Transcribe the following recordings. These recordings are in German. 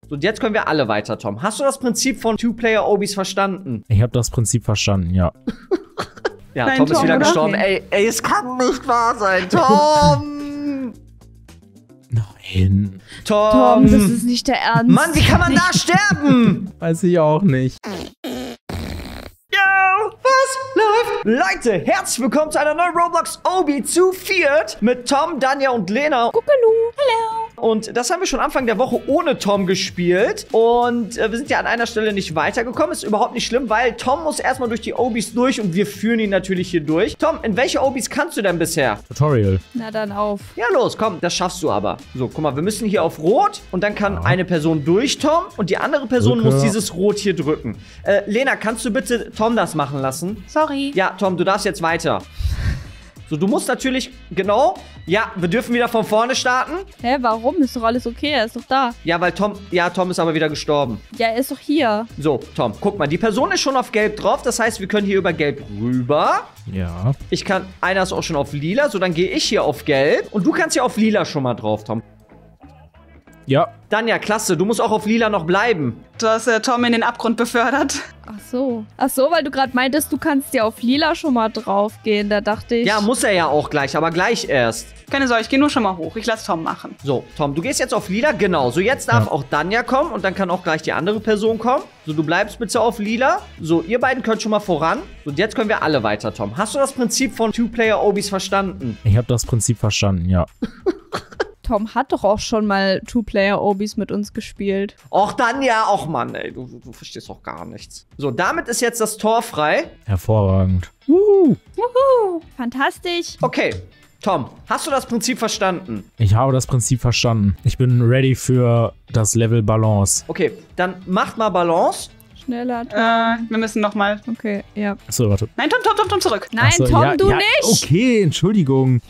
So, und jetzt können wir alle weiter, Tom. Hast du das Prinzip von Two-Player-Obis verstanden? Ich habe das Prinzip verstanden, ja. Ja, Nein, Tom ist Tom, wieder oder? gestorben. Ey, es kann nicht wahr sein. Tom! Nein. Tom, das ist nicht der Ernst. Mann, wie kann man da sterben? Weiß ich auch nicht. Yo, was läuft? Leute, herzlich willkommen zu einer neuen Roblox Obi zu viert mit Tom, Danja und Lena. Guckelú. Hallo. Und das haben wir schon Anfang der Woche ohne Tom gespielt. Und wir sind ja an einer Stelle nicht weitergekommen. Ist überhaupt nicht schlimm, weil Tom muss erstmal durch die Obis durch und wir führen ihn natürlich hier durch. Tom, in welche Obis kannst du denn bisher? Tutorial. Na dann auf. Ja, los, komm, das schaffst du aber. So, guck mal, wir müssen hier auf Rot und dann kann eine Person durch Tom und die andere Person Drücke. muss dieses Rot hier drücken. Lena, kannst du bitte Tom das machen lassen? Sorry. Ja, Tom, du darfst jetzt weiter. So, du musst natürlich, genau, ja, wir dürfen wieder von vorne starten. Hä, warum? Ist doch alles okay, er ist doch da. Ja, weil Tom ist aber wieder gestorben. Ja, er ist doch hier. So, Tom, guck mal, die Person ist schon auf Gelb drauf, das heißt, wir können hier über Gelb rüber. Ja. Einer ist auch schon auf Lila, so, dann gehe ich hier auf Gelb und du kannst hier auf Lila schon mal drauf, Tom. Ja. Danja, klasse, du musst auch auf Lila noch bleiben. Du hast Tom in den Abgrund befördert. Ach so. Ach so, weil du gerade meintest, du kannst ja auf Lila schon mal draufgehen. Da dachte ich... Ja, muss er ja auch gleich, aber gleich erst. Keine Sorge, ich gehe nur schon mal hoch. Ich lasse Tom machen. So, Tom, du gehst jetzt auf Lila, genau. So, jetzt darf auch Danja kommen und dann kann auch gleich die andere Person kommen. So, du bleibst bitte auf Lila. So, ihr beiden könnt schon mal voran. So, und jetzt können wir alle weiter, Tom. Hast du das Prinzip von Two-Player-Obis verstanden? Ich habe das Prinzip verstanden, ja. Tom hat doch auch schon mal Two-Player-Obis mit uns gespielt. Och, Danja, och Mann, ey, du verstehst doch gar nichts. So, damit ist jetzt das Tor frei. Hervorragend. Wuhu. Fantastisch. Okay, Tom, hast du das Prinzip verstanden? Ich habe das Prinzip verstanden. Ich bin ready für das Level Balance. Okay, dann macht mal Balance. Schneller, Tom. Wir müssen noch mal. Okay, ja. Achso, warte. Nein, Tom, zurück. Nein, Achso, Tom, ja, du ja, nicht. Okay, Entschuldigung.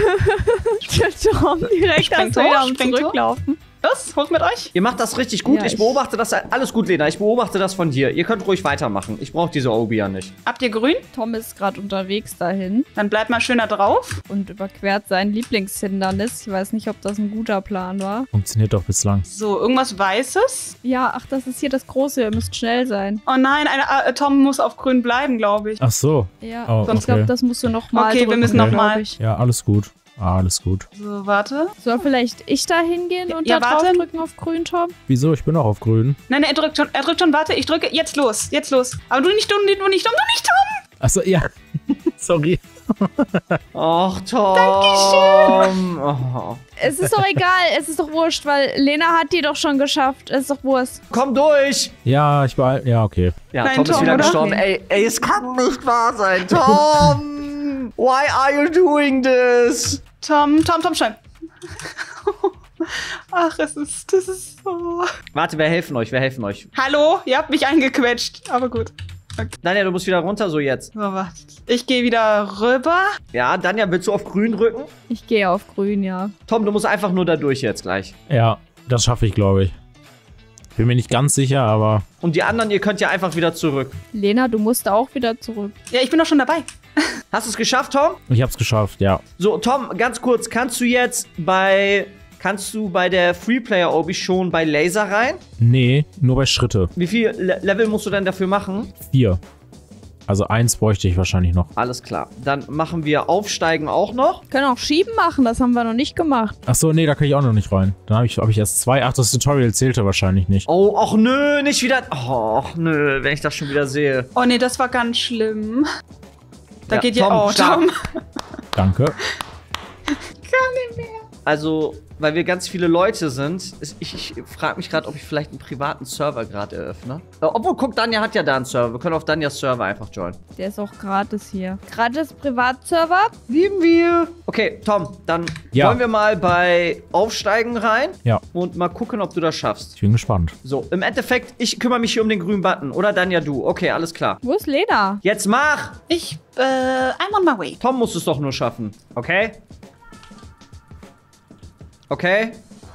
Tom, direkt Springt wieder am hoch, springt hoch. Zurücklaufen. Los, hoch mit euch. Ihr macht das richtig gut. Ja, ich beobachte das. Alles gut, Lena. Ich beobachte das von hier. Ihr könnt ruhig weitermachen. Ich brauche diese Obi ja nicht. Habt ihr grün? Tom ist gerade unterwegs dahin Dann bleibt mal schöner drauf. und überquert sein Lieblingshindernis. Ich weiß nicht, ob das ein guter Plan war. Funktioniert doch bislang. So, irgendwas Weißes. Ja, ach, das ist hier das Große. Ihr müsst schnell sein. Oh nein, Tom muss auf grün bleiben, glaube ich. Ach so. Ja, Oh, ich glaube, okay. das musst du noch mal Okay, wir drücken, müssen noch glaub mal. ich. Ja, alles gut. Alles gut. So, warte. Soll vielleicht ich da hingehen und Ja, da drauf warte. drücken auf grün, Tom? Wieso? Ich bin auch auf grün. Nein, er drückt schon. Warte, ich drücke. Jetzt los. Aber du nicht, du nicht, Tom. Achso, ja. Sorry. Och, Tom. Dankeschön. Oh. Es ist doch egal, es ist doch wurscht, weil Lena hat die doch schon geschafft. Es ist doch Wurst. Komm durch. Ja, ich war. Ja, okay. Ja, Nein, Tom ist Tom, wieder oder? gestorben. Ey, es kann nicht wahr sein. Tom. Why are you doing this? Tom, schnell. Ach, das ist so. Warte, wir helfen euch. Hallo? Ihr habt mich eingequetscht. Aber gut. Danja, du musst wieder runter, so jetzt. So, warte. Ich gehe wieder rüber. Ja, Danja, willst du auf grün drücken? Ich gehe auf grün, ja. Tom, du musst einfach nur da durch jetzt gleich. Ja, das schaffe ich, glaube ich. Bin mir nicht ganz sicher, aber. Und die anderen, ihr könnt ja einfach wieder zurück. Lena, du musst auch wieder zurück. Ja, ich bin doch schon dabei. Hast du es geschafft, Tom? Ich hab's geschafft, ja. So, Tom, ganz kurz, kannst du bei der Free-Player-Obi schon bei Laser rein? Nee, nur bei Schritte. Wie viel Level musst du denn dafür machen? 4. Also 1 bräuchte ich wahrscheinlich noch. Alles klar. Dann machen wir Aufsteigen auch noch. Können auch Schieben machen, das haben wir noch nicht gemacht. Achso, nee, da kann ich auch noch nicht rein. Dann hab ich erst 2. Ach, das Tutorial zählte wahrscheinlich nicht. Oh, ach nö, nicht wieder. Och nö, wenn ich das schon wieder sehe. Oh nee, das war ganz schlimm. Da Ja, geht ja Tom, auch. stark. Tom. Danke. Also, weil wir ganz viele Leute sind, ich frage mich gerade, ob ich vielleicht einen privaten Server gerade eröffne. Obwohl, guck, Danja hat ja da einen Server. Wir können auf Danjas Server einfach joinen. Der ist auch gratis hier. Gratis Privatserver? Lieben wir. Okay, Tom, dann Ja. wollen wir mal bei Aufsteigen rein. Ja. Und mal gucken, ob du das schaffst. Ich bin gespannt. So, im Endeffekt, ich kümmere mich hier um den grünen Button. Oder Danja, du. Okay, alles klar. Wo ist Lena? Jetzt mach! I'm on my way. Tom muss es doch nur schaffen. Okay? Okay?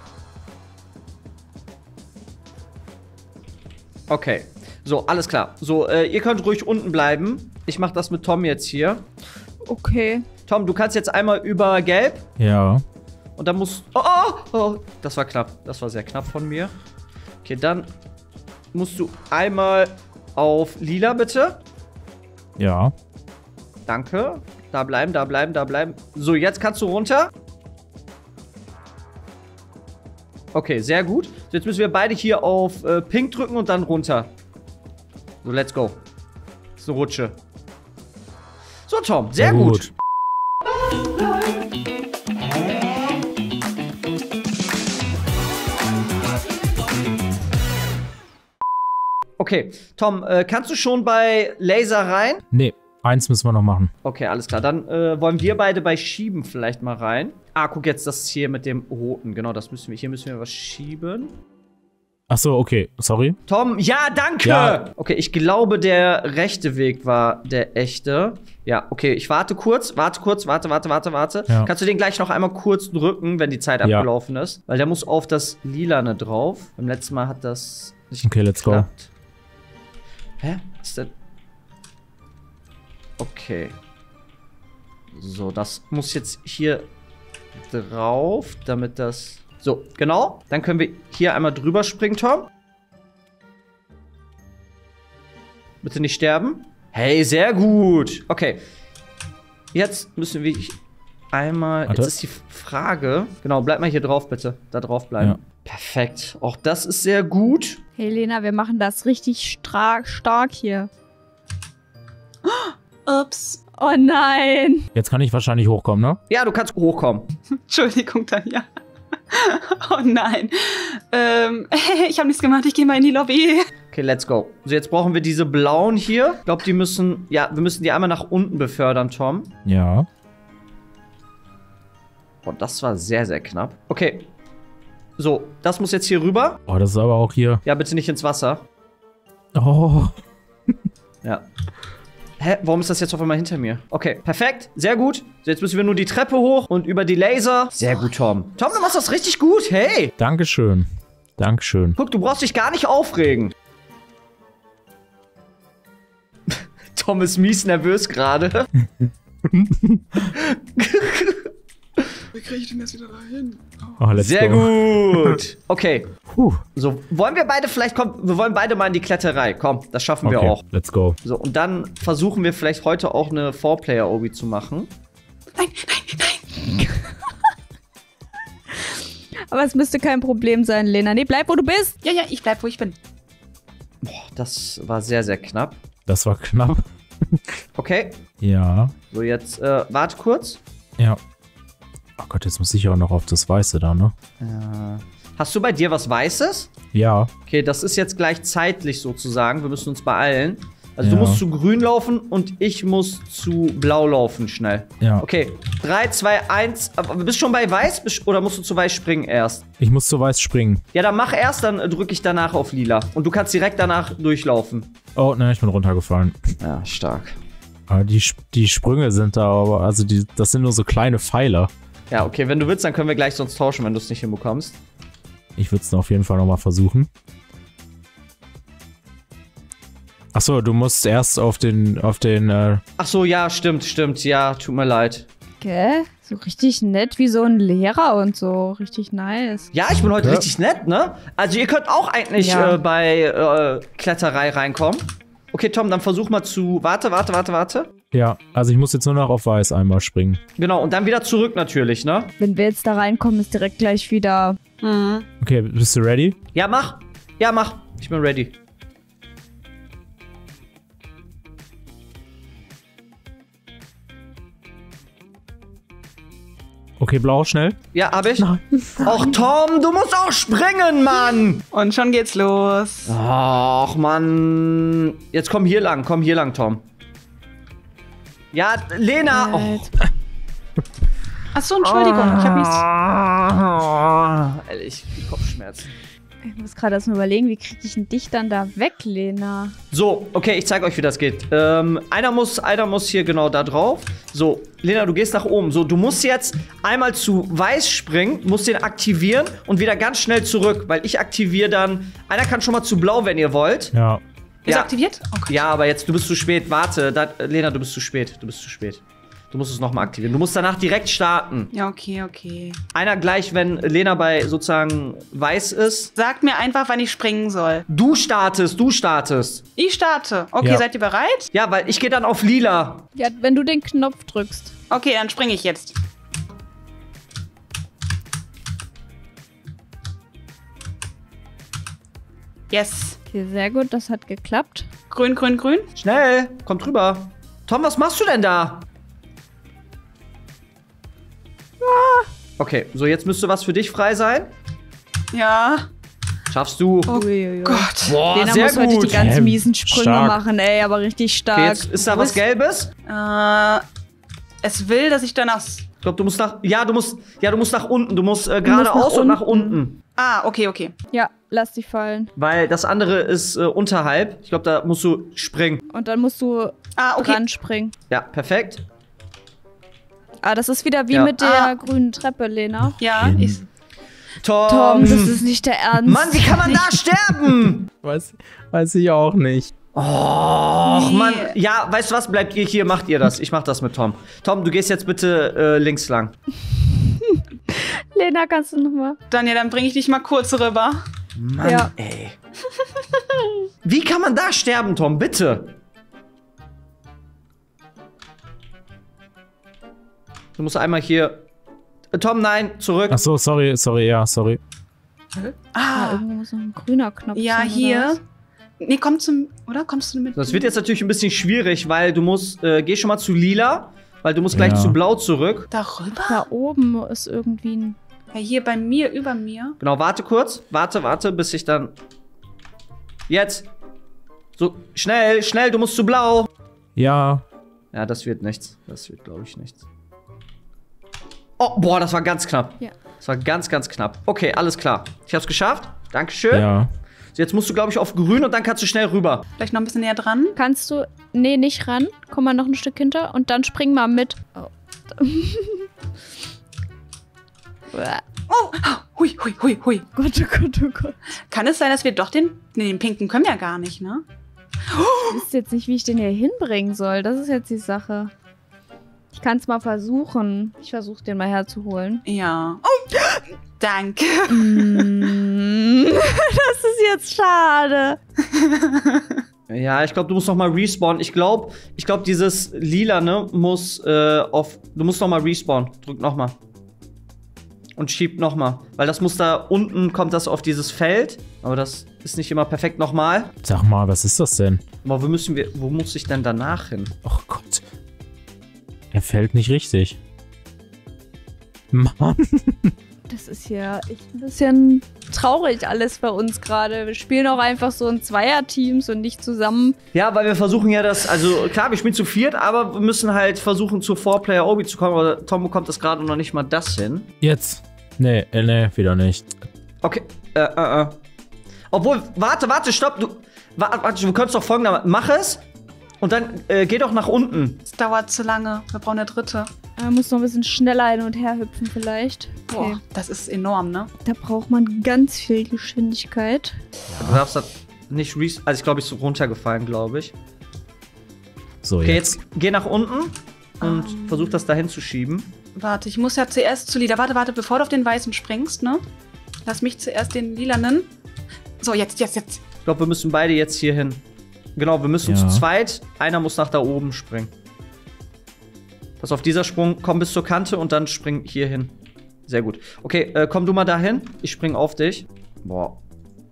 Okay. So, alles klar. So, ihr könnt ruhig unten bleiben. Ich mach das mit Tom jetzt hier. Okay. Tom, du kannst jetzt einmal über Gelb. Ja. Und dann musst... Oh, oh, oh. Das war knapp. Das war sehr knapp von mir. Okay, dann musst du einmal auf lila, bitte. Ja. Danke. Da bleiben, da bleiben, da bleiben. So, jetzt kannst du runter. Okay, sehr gut. So, jetzt müssen wir beide hier auf Pink drücken und dann runter. So, let's go. Das ist eine Rutsche. So, Tom, sehr gut. Okay, Tom, kannst du schon bei Laser rein? Nee, eins müssen wir noch machen. Okay, alles klar. Dann wollen wir beide bei Schieben vielleicht mal rein. Ah, guck jetzt, das hier mit dem Roten. Genau, das müssen wir. Hier müssen wir was schieben. Ach so, okay. Sorry. Tom, ja, danke! Ja. Okay, ich glaube, der rechte Weg war der echte. Ja, okay, ich warte kurz. Warte. Ja. Kannst du den gleich noch einmal kurz drücken, wenn die Zeit abgelaufen ist? Weil der muss auf das Lilane drauf. Beim letzten Mal hat das nicht Okay, let's go. geklappt. Hä? Was ist denn? Okay. So, das muss jetzt hier drauf, damit das... So, genau. Dann können wir hier einmal drüber springen, Tom. Bitte nicht sterben. Hey, sehr gut. Okay. Jetzt müssen wir einmal... Warte. Jetzt ist die Frage... Genau, bleib mal hier drauf, bitte. Da drauf bleiben. Ja. Perfekt. Auch das ist sehr gut. Hey Lena, wir machen das richtig stark hier. Ups. Oh nein. Jetzt kann ich wahrscheinlich hochkommen, ne? Ja, du kannst hochkommen. Entschuldigung, Tanja. Oh nein. Ich habe nichts gemacht, ich gehe mal in die Lobby. Okay, let's go. So, jetzt brauchen wir diese blauen hier. Ich glaube, die müssen... Ja, wir müssen die einmal nach unten befördern, Tom. Ja. Boah, das war sehr, sehr knapp. Okay. So, das muss jetzt hier rüber. Oh, das ist aber auch hier. Ja, bitte nicht ins Wasser. Oh. Ja. Hä? Warum ist das jetzt auf einmal hinter mir? Okay, perfekt. Sehr gut. So, jetzt müssen wir nur die Treppe hoch und über die Laser. Sehr gut, Tom. Tom, du machst das richtig gut. Hey. Dankeschön. Dankeschön. Guck, du brauchst dich gar nicht aufregen. Tom ist mies nervös gerade. Wie kriege ich denn das wieder dahin? Oh, let's Sehr go. gut. Okay. Puh. So, wollen wir beide vielleicht, komm, wir wollen beide mal in die Kletterei. Komm, das schaffen wir Okay, auch. let's go. So, und dann versuchen wir vielleicht heute auch eine 4-Player-Obi zu machen. Nein. Aber es müsste kein Problem sein, Lena. Nee, bleib, wo du bist. Ja, ich bleib, wo ich bin. Boah, das war sehr, sehr knapp. Das war knapp. Okay, Ja. so jetzt, warte kurz. Ja. Oh Gott, jetzt muss ich auch noch auf das Weiße da, ne? Hast du bei dir was Weißes? Ja. Okay, das ist jetzt gleich zeitlich sozusagen. Wir müssen uns beeilen. Also Ja. du musst zu grün laufen und ich muss zu blau laufen schnell. Ja. Okay, 3, 2, 1. Aber bist du schon bei weiß oder musst du zu weiß springen erst? Ich muss zu Weiß springen. Ja, dann mach erst, dann drücke ich danach auf lila. Und du kannst direkt danach durchlaufen. Oh, ne, ich bin runtergefallen. Ja, stark. Aber die Sprünge sind da, aber also das sind nur so kleine Pfeiler. Ja, okay, wenn du willst, dann können wir gleich sonst tauschen, wenn du es nicht hinbekommst. Ich würde es auf jeden Fall nochmal versuchen. Achso, du musst erst auf den Ach so, ja, stimmt. Ja, tut mir leid. Gell? So richtig nett wie so ein Lehrer und so. Richtig nice. Ja, ich bin heute Ja. richtig nett, ne? Also ihr könnt auch eigentlich Ja. bei Kletterei reinkommen. Okay, Tom, dann versuch mal zu... Warte. Ja, also ich muss jetzt nur noch auf Weiß einmal springen. Genau, und dann wieder zurück natürlich, ne? Wenn wir jetzt da reinkommen, ist direkt gleich wieder... Mhm. Okay, bist du ready? Ja, mach. Ja, mach. Ich bin ready. Okay, blau, schnell. Ja, hab ich. Och, Tom, du musst auch springen, Mann. Und schon geht's los. Och, Mann. Jetzt komm hier lang, Tom. Ja, Lena. Oh. Achso, Entschuldigung. Ich hab nichts. Ehrlich, die Kopfschmerzen. Ich muss gerade erst mal überlegen, wie kriege ich denn dich dann da weg, Lena? So, okay, ich zeige euch, wie das geht. Einer muss hier genau da drauf. So, Lena, du gehst nach oben. So, du musst jetzt einmal zu Weiß springen, musst den aktivieren und wieder ganz schnell zurück, weil ich aktiviere dann... Einer kann schon mal zu Blau, wenn ihr wollt. Ja. Ist Ja. aktiviert? Okay. Ja, aber jetzt, du bist zu spät. Warte, Lena, du bist zu spät. Du musst es nochmal aktivieren. Du musst danach direkt starten. Ja, okay. Einer gleich, wenn Lena bei sozusagen weiß ist. Sagt mir einfach, wann ich springen soll. Du startest. Ich starte. Okay, Ja. seid ihr bereit? Ja, weil ich gehe dann auf lila. Ja, wenn du den Knopf drückst. Okay, dann springe ich jetzt. Yes. Okay, sehr gut, das hat geklappt. Grün. Schnell, komm drüber. Tom, was machst du denn da? Okay, so jetzt müsste was für dich frei sein. Ja. Schaffst du. Oh Uiuiui. Gott. Boah, Lena sehr muss heute die gut. ganz miesen Sprünge Stark. machen, ey, aber richtig stark. Okay, jetzt ist da was Gelbes. Es will, dass ich danach... Ich glaube, du musst nach. Ja, du musst nach unten. Du musst geradeaus und nach unten. Ah, okay. Ja, lass dich fallen. Weil das andere ist unterhalb. Ich glaube, da musst du springen. Und dann musst du Okay. dran springen. Ja, perfekt. Ah, das ist wieder wie Ja. mit der grünen Treppe, Lena. Ja, ich... Tom, das ist nicht der Ernst. Mann, wie kann man da sterben? Weiß ich auch nicht. Och, Nee. Mann. Ja, weißt du was? Bleibt ihr hier, macht ihr das. Ich mach das mit Tom. Tom, du gehst jetzt bitte links lang. Lena, kannst du nochmal? Daniel, dann bringe ich dich mal kurz rüber. Mann, Ja. ey. Wie kann man da sterben, Tom? Bitte. Du musst einmal hier... Tom, nein, zurück. Ach so, sorry, sorry. Ah, irgendwo muss noch ein grüner Knopf Ja, sein, oder hier. was? Nee, kommst du mit? Das wird jetzt natürlich ein bisschen schwierig, weil du musst... geh schon mal zu lila, weil du musst gleich Ja. zu blau zurück. Darüber? Da oben ist irgendwie ein... Ja, hier bei mir, über mir. Genau, warte kurz. Warte, bis ich dann... Jetzt. So, schnell, du musst zu blau. Ja. Ja, das wird nichts. Das wird, glaube ich, nichts. Oh, boah, das war ganz knapp. Ja. Das war ganz, ganz knapp. Okay, alles klar. Ich hab's geschafft. Dankeschön. Ja. So, jetzt musst du, glaube ich, auf grün und dann kannst du schnell rüber. Vielleicht noch ein bisschen näher dran. Kannst du... Nee, nicht ran. Komm mal noch ein Stück hinter und dann spring mal mit. Oh. Oh, hui. Gott, oh Gott. Kann es sein, dass wir doch den... Nee, den pinken können wir ja gar nicht, ne? Ich wüsste jetzt nicht, wie ich den hier hinbringen soll. Das ist jetzt die Sache. Ich kann es mal versuchen. Ich versuche, den mal herzuholen. Ja. Oh, danke. Das ist jetzt schade. Ja, ich glaube, du musst noch mal respawnen. Ich glaube, dieses Lila, ne, muss auf... Du musst noch mal respawnen. Drück noch mal. Und schieb noch mal. Weil das muss da unten, kommt das auf dieses Feld. Aber das ist nicht immer perfekt. Nochmal. Sag mal, was ist das denn? Aber wo muss ich denn danach hin? Oh Gott. Er fällt nicht richtig. Mann. Das ist ja echt ein bisschen traurig alles bei uns gerade. Wir spielen auch einfach so in Zweierteams und nicht zusammen. Ja, weil wir versuchen ja das, also klar, wir spielen zu viert, aber wir müssen halt versuchen, zur 4-Player-Obi zu kommen, aber Tom bekommt das gerade noch nicht mal das hin. Jetzt. Nee, wieder nicht. Okay, Obwohl, warte, stopp, warte, wir können es doch folgendermaßen, mach es und dann geh doch nach unten. Es dauert zu lange. Wir brauchen eine dritte. Man muss noch ein bisschen schneller hin und her hüpfen vielleicht. Okay. Boah, das ist enorm, ne? Da braucht man ganz viel Geschwindigkeit. Du darfst das nicht also ich glaube, ich ist so runtergefallen, glaube ich. So, Okay, jetzt. jetzt geh nach unten und versuch das dahin zu schieben. Warte, ich muss ja zuerst zu lila. Warte, bevor du auf den weißen springst, ne? Lass mich zuerst den lilanen. So, jetzt. Ich glaube, wir müssen beide jetzt hier hin. Genau, wir müssen Ja. zu zweit. Einer muss nach da oben springen. Pass auf, dieser Sprung, komm bis zur Kante und dann spring hier hin. Sehr gut. Okay, komm du mal dahin. Ich spring auf dich. Boah.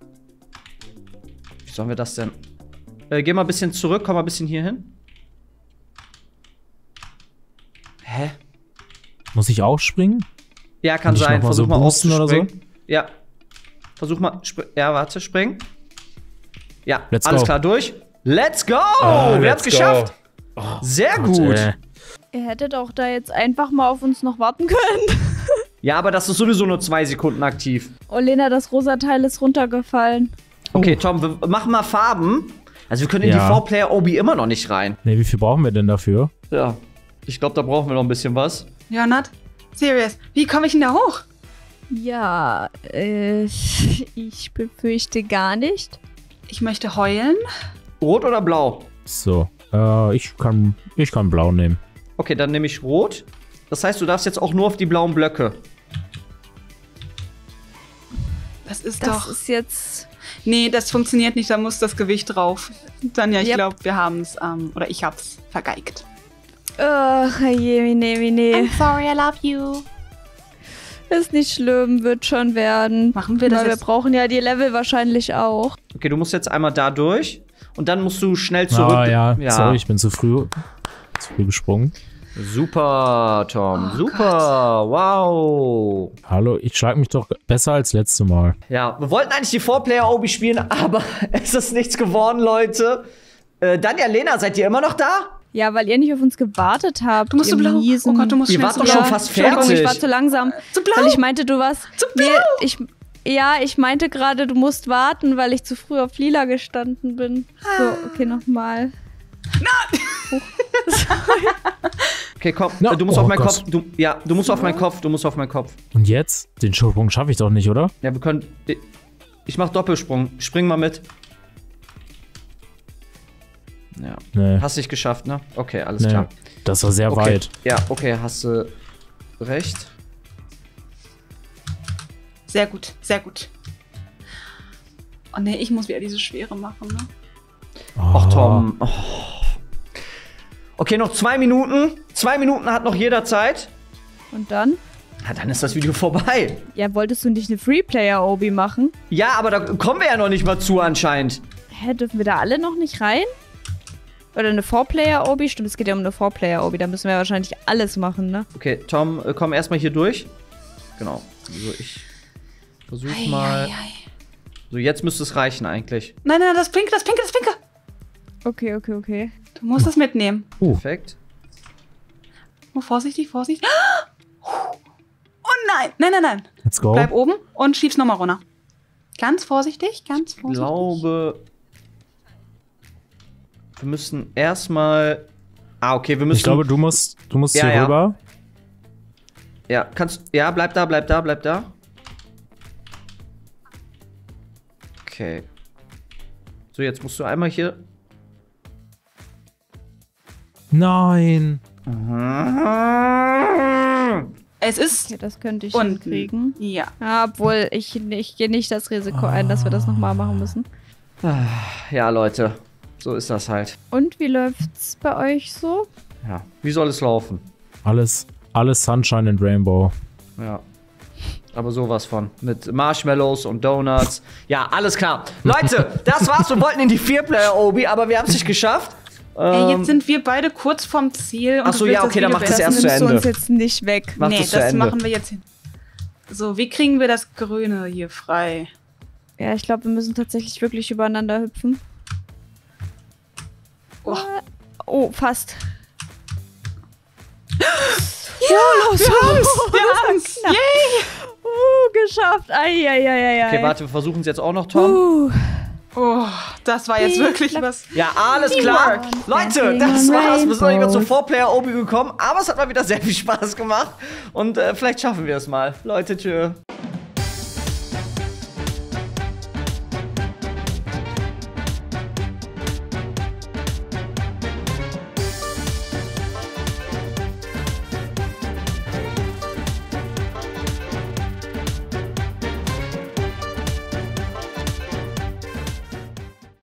Wie sollen wir das denn? Geh mal ein bisschen zurück, komm mal ein bisschen hier hin. Hä? Muss ich auch springen? Ja, kann Nicht sein. noch mal Versuch so mal boosten oder aufzuspringen. Ja. Versuch mal. Ja, warte, spring. Ja, Let's alles go. klar, durch. Let's go! Wir let's haben's geschafft. go. Sehr Gott, gut. Ihr hättet auch da jetzt einfach mal auf uns noch warten können. Ja, aber das ist sowieso nur 2 Sekunden aktiv. Oh, Lena, das rosa Teil ist runtergefallen. Okay, Tom, wir machen mal Farben. Also wir können in Ja. die 4-Player-Obi immer noch nicht rein. Nee, wie viel brauchen wir denn dafür? Ja. Ich glaube, da brauchen wir noch ein bisschen was. Ja, Nat? Serious. Wie komme ich denn da hoch? Ja, ich befürchte gar nicht. Ich möchte heulen. Rot oder blau? So, ich kann blau nehmen. Okay, dann nehme ich rot. Das heißt, du darfst jetzt auch nur auf die blauen Blöcke. Das ist Das doch... ist jetzt... Nee, das funktioniert nicht, da muss das Gewicht drauf. Tanja, ich Yep. glaube, wir haben es, oder ich hab's vergeigt. Ach, je, nee. sorry, I love you. Ist nicht schlimm, wird schon werden. Machen wir das Weil wir jetzt? brauchen ja die Level wahrscheinlich auch. Okay, du musst jetzt einmal da durch. Und dann musst du schnell zurück. Ah ja, sorry, ich bin zu früh gesprungen. Super, Tom. Super. Wow. Hallo, ich schlag mich doch besser als letztes Mal. Ja, wir wollten eigentlich die 4-Player-Obi spielen, aber es ist nichts geworden, Leute. Danja, Lena, seid ihr immer noch da? Ja, weil ihr nicht auf uns gewartet habt. Du musst ihr so blau. Miesen. Oh Gott, du musst Ihr schnell wart so doch blau. schon fast Entschuldigung, fertig. ich war zu langsam. Zu blau. Weil ich meinte, du warst... Zu blau. Nee, ich meinte gerade, du musst warten, weil ich zu früh auf lila gestanden bin. So, okay, nochmal. Okay, komm, Na, du musst oh auf meinen Gott. Kopf. Du musst auf meinen Kopf. Du musst auf meinen Kopf. Und jetzt? Den Schulpunkt schaffe ich doch nicht, oder? Ja, wir können. Ich mach Doppelsprung. Spring mal mit. Ja. Nee, Hast nicht geschafft, ne? Okay, alles nee. klar. Das war sehr Okay. weit. Ja, okay, hast du recht. Sehr gut, sehr gut. Oh nee, ich muss wieder diese Schwere machen, ne? Ach, Tom. Oh. Okay, noch 2 Minuten. 2 Minuten hat noch jeder Zeit. Und dann? Ja, dann ist das Video vorbei. Ja, wolltest du nicht eine Free-Player-Obi machen? Ja, aber da kommen wir ja noch nicht mal zu anscheinend. Hä, dürfen wir da alle noch nicht rein? Oder eine 4-Player-Obi? Stimmt, es geht ja um eine 4-Player-Obi. Da müssen wir ja wahrscheinlich alles machen, ne? Okay, Tom, komm erstmal hier durch. Genau. Also ich versuch mal. So, jetzt müsste es reichen eigentlich. Nein, das Pinke. Okay. Du musst das mitnehmen. Perfekt. Oh, vorsichtig. Oh nein. Nein. Let's go. Bleib oben und schieb's nochmal runter. Ganz vorsichtig, ganz Ich vorsichtig. glaube, wir müssen erstmal. Ah, okay, wir müssen. Ich glaube, du musst Ja, hier ja. rüber. Ja, kannst. Ja, bleib da. Okay. So, jetzt musst du einmal hier. Nein. Es ist Okay, das könnte ich unten. hinkriegen. Ja. Ja, obwohl ich gehe nicht das Risiko ein, dass wir das nochmal machen müssen. Ja, Leute. So ist das halt. Und wie läuft's bei euch so? Ja. Wie soll es laufen? Alles Sunshine and Rainbow. Ja. Aber sowas von. Mit Marshmallows und Donuts. Ja, alles klar. Leute, das war's. Wir wollten in die 4-Player-Obi, aber wir haben es nicht geschafft. Ey, jetzt sind wir beide kurz vorm Ziel. Und Ach so, du willst ja, okay, dann Video mach das beenden. erst zu nimmst du Ende. uns jetzt nicht weg. Mach Nee, das zu das Ende. machen wir jetzt hin. So, wie kriegen wir das Grüne hier frei? Ja, ich glaube, wir müssen tatsächlich wirklich übereinander hüpfen. Oh. Oh, fast. Wir haben's! Yay! Geschafft. Eieieiei. Okay, warte, wir versuchen es jetzt auch noch, Tom. Oh, das war jetzt wirklich was. Ja, alles klar. Leute, das war's. Wir sind noch nicht mal zur 4-Player-Obi gekommen, aber es hat mal wieder sehr viel Spaß gemacht. Und vielleicht schaffen wir es mal. Leute, tschö.